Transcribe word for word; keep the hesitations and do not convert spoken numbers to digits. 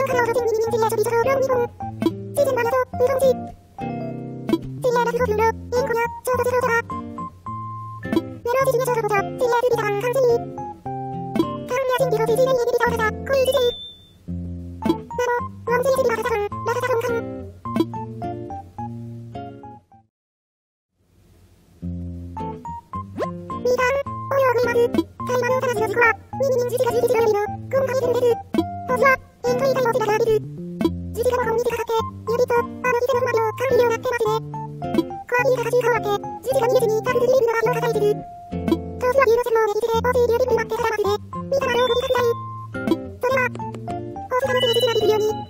からおとちんににんじやちょびちょろろんにほん。自然花とうどんち。ちやなくごふんの、インコや、ちょうどゼロとか。メロジジネちょうどこと、ちやすびたんかんちに。タンやちんびろちじねにびびたおかた、こいじじ。なも、ワンジやちびばかたかん、ばかたかんかん。みかん、おようぐいます。会話のたまじの事故は、みににんじじがじゅういちじのよりの、今回するんです。ほじは、エントリー会の手がラビル。じじがの本に手がかって、指と、あのひてのつまみを管理量がってますね。コアビーが中変わって、じじが見えずにタブルリリーブの味を抱えてる。当時はビューの専門で生きて、オーティーリューリップになってされますね。見たら両方に書きたい。それは、大阪の手にじじがビビるように、